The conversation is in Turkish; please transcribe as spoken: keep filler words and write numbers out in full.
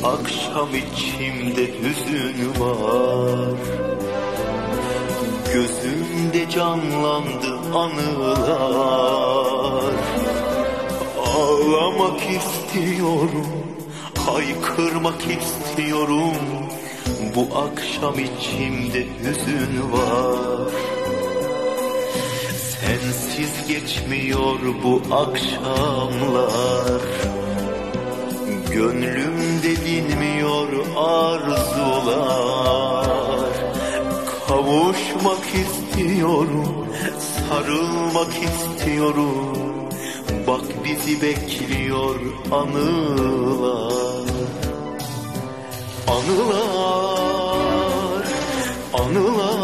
akşam içimde hüzün var. Gözümde canlandı anılar. Ağlamak istiyorum, haykırmak istiyorum. Bu akşam içimde hüzün var. Sensiz geçmiyor bu akşamlar. Gönlümde dinmiyor arzular. Kavuşmak istiyorum, sarılmak istiyorum. Bak bizi bekliyor anılar. Anılar, anılar.